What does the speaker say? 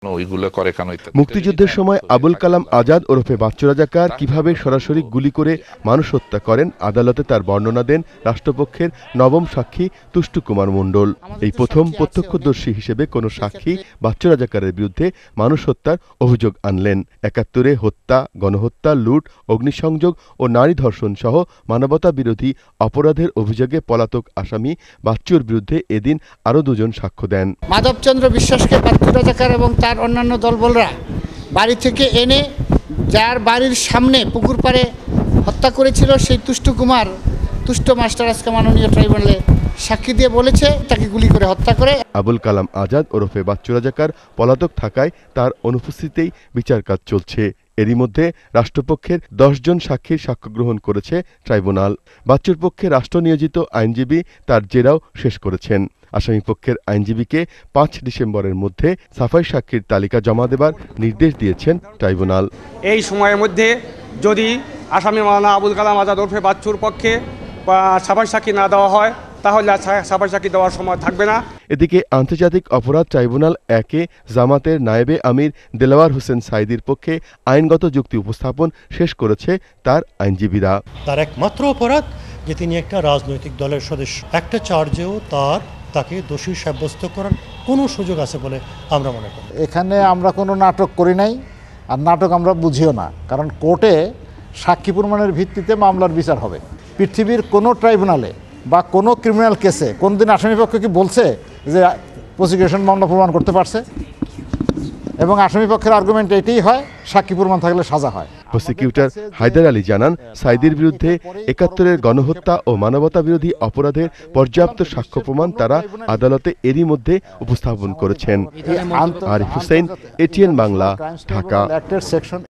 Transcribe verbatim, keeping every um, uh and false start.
ওইগুলো করে কেন? মুক্তিযুদ্ধের সময় আবুল কালাম আজাদ ওরফে বাচ্চু রাজাকার কিভাবে সরাসরি গুলি করে মানুষ হত্যা করেন, আদালতে তার বর্ণনা দেন রাষ্ট্রপক্ষের নবম সাক্ষী তুষ্টু কুমার মণ্ডল। এই প্রথম প্রত্যক্ষদর্শী হিসেবে কোনো সাক্ষী বাচ্চু রাজাকারের বিরুদ্ধে মানুষ হত্যার অভিযোগ আনলেন। একাত্তরে হত্যা, গণহত্যা, লুট, অগ্নিসংযোগ ও নারী ধর্ষণ সহ মানবতা বিরোধী অপরাধের অভিযোগে পলাতক আসামি বাচ্চুর বিরুদ্ধে এদিন আরও দুজন সাক্ষ্য দেন। মাধবচন্দ্র বিশ্বাসকে বাচ্চু রাজাকার এবং তার অন্যান্য দলবলরা বাড়ি থেকে এনে যার বাড়ির সামনে পুকুর পাড়ে হত্যা করেছিল সেই তুষ্ট কুমার তুষ্ট মাস্টার আজকে মাননীয় ট্রাইব্যুনালে সাক্ষী দিয়ে বলেছে তাকে গুলি করে হত্যা করে। আবুল কালাম আজাদ ওরফে বাচ্চু রাজাকার পলাতক থাকায় তার অনুপস্থিতিতেই বিচার কাজ চলছে। এরই মধ্যে রাষ্ট্রপক্ষের দশ জন সাক্ষীর সাক্ষ্য গ্রহণ করেছে ট্রাইব্যুনাল। বাচ্চুর পক্ষে রাষ্ট্র নিয়োজিত আইনজীবী তার জেরাও শেষ করেছেন। আসামিপক্ষের আইনজীবীকে পাঁচ ডিসেম্বরের মধ্যে সাফাই সাক্ষীর তালিকা জমা দেবার নির্দেশ দিয়েছেন ট্রাইব্যুনাল। এই সময়ের মধ্যে যদি আসামি মাওলানা আবুল কালাম আজাদ ওরফে বাচ্চুর পক্ষে সাফাই সাক্ষী না দেওয়া হয় তাহলে সাফাই সাক্ষী দেওয়ার সময় থাকবে না। এদিকে আন্তর্জাতিক অপরাধ ট্রাইব্যুনাল একে জামাতের নায়েবে আমির দেলাওয়ার হোসেন সাইদির পক্ষে আইনগত যুক্তি উপস্থাপন শেষ করেছে তার আইনজীবীরা। তার একমাত্র অপরাধ যে তিনি একটা রাজনৈতিক দলের সদস্য। একটা চার্জেও তার তাকে দোষী সাব্যস্ত করার কোনো সুযোগ আছে বলে আমরা মনে করি। এখানে আমরা কোনো নাটক করি নাই, আর নাটক আমরা বুঝিও না, কারণ কোর্টে সাক্ষী প্রমাণের ভিত্তিতে মামলার বিচার হবে। পৃথিবীর কোনো ট্রাইব্যুনালে বা কোনো ক্রিমিনাল কেসে কোনদিন আসামিপক্ষ কি বলছে যে প্রসিকিউশন মামলা প্রমাণ করতে পারছে? এবং আসামিপক্ষের আর্গুমেন্ট এটাই হয় সাক্ষী প্রমাণ থাকলে সাজা হয়। প্রসিকিউটর হায়দার আলী জানান, সাইদির বিরুদ্ধে একাত্তরের গণহত্যা ও মানবতা বিরোধী অপরাধের পর্যাপ্ত সাক্ষ্য প্রমাণ তারা আদালতে এরই মধ্যে উপস্থাপন করেছেন। আরিফ হোসেন, এটিএন বাংলা, ঢাকা।